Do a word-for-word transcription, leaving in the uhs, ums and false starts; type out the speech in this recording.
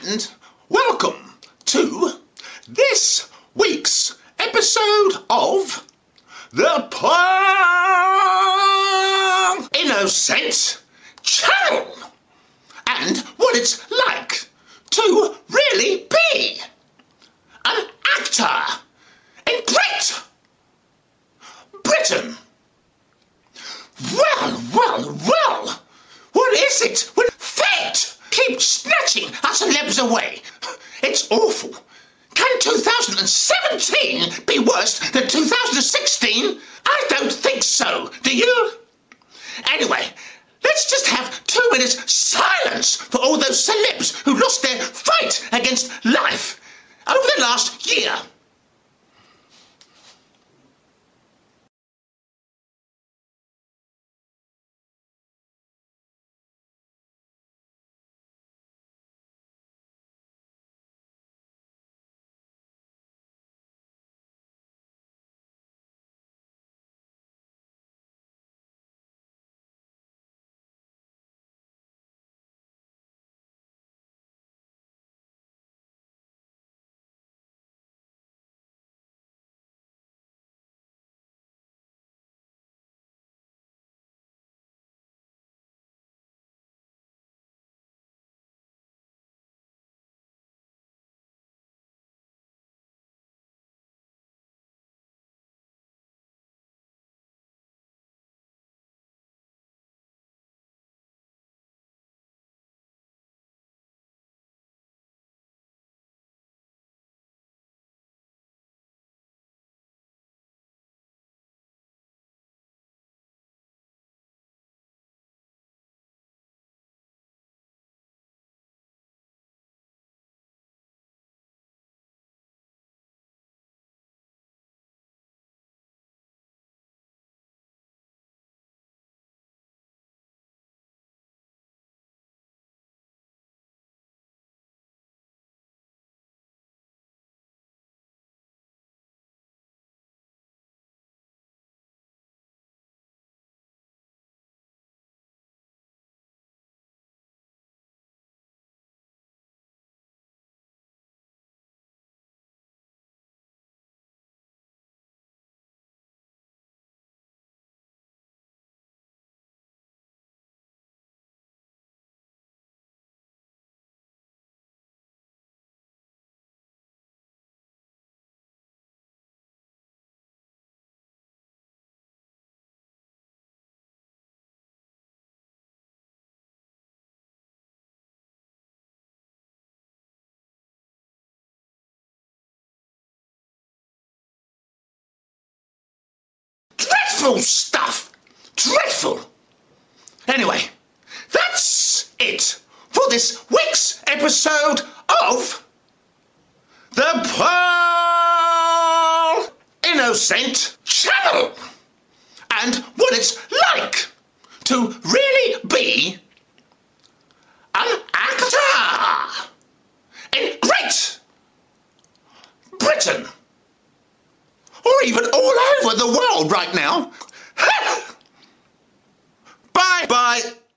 and welcome to this week's episode of the Pearl Innocent Channel, and what it's like to really be an actor in Brit Britain. Well, well, well, what is it when fate keeps snatching our celebs away? It's awful. Can two thousand seventeen be worse than two thousand sixteen? I don't think so, do you? Anyway, let's just have two minutes silence for all those celebs who lost their fight against life over the last year. Dreadful stuff! Dreadful! Anyway, that's it for this week's episode of the Pearl Innocent Channel, and what it's like to really be an actor in Great Britain. Or even all over the world right now. Bye bye.